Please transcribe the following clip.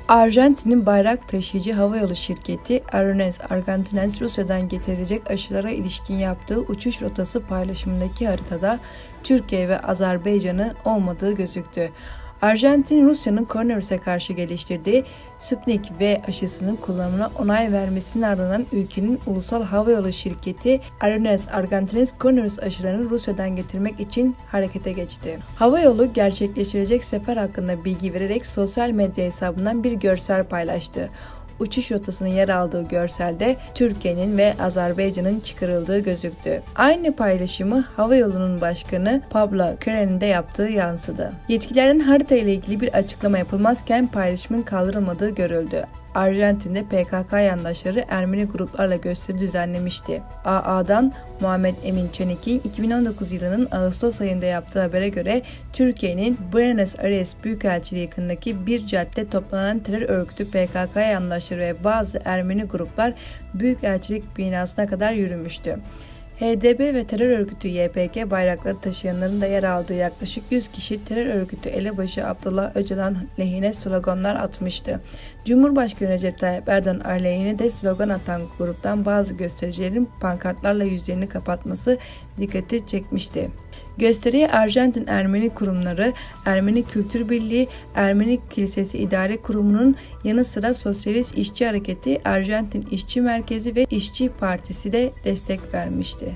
Arjantin'in bayrak taşıyıcı havayolu şirketi Aerones Argentines Rusya'dan getirilecek aşılara ilişkin yaptığı uçuş rotası paylaşımındaki haritada Türkiye ve Azerbaycan'ı olmadığı gözüktü. Arjantin, Rusya'nın koronavirüse karşı geliştirdiği Sputnik V aşısının kullanımına onay vermesinin ardından ülkenin ulusal havayolu şirketi Aerones Argentines koronavirüs aşılarını Rusya'dan getirmek için harekete geçti. Havayolu gerçekleştirecek sefer hakkında bilgi vererek sosyal medya hesabından bir görsel paylaştı. Uçuş rotasının yer aldığı görselde Türkiye'nin ve Azerbaycan'ın çıkarıldığı gözüktü. Aynı paylaşımı havayolunun başkanı Pablo Keren'in de yaptığı yansıdı. Yetkililerden harita ile ilgili bir açıklama yapılmazken paylaşımın kaldırılmadığı görüldü. Arjantin'de PKK yandaşları Ermeni gruplarla gösteri düzenlemişti. AA'dan Muhammed Emin Çeniki 2019 yılının Ağustos ayında yaptığı habere göre Türkiye'nin Buenos Aires Büyükelçiliği yakındaki bir cadde toplanan terör örgütü PKK yandaşları ve bazı Ermeni gruplar Büyükelçilik binasına kadar yürümüştü. HDP ve terör örgütü YPG bayrakları taşıyanların da yer aldığı yaklaşık 100 kişi terör örgütü elebaşı Abdullah Öcalan lehine sloganlar atmıştı. Cumhurbaşkanı Recep Tayyip Erdoğan aleyhine de slogan atan gruptan bazı göstericilerin pankartlarla yüzlerini kapatması dikkati çekmişti. Gösteriye Arjantin Ermeni kurumları, Ermeni Kültür Birliği, Ermeni Kilisesi İdare Kurumu'nun yanı sıra Sosyalist İşçi Hareketi, Arjantin İşçi Merkezi ve İşçi Partisi de destek vermişti.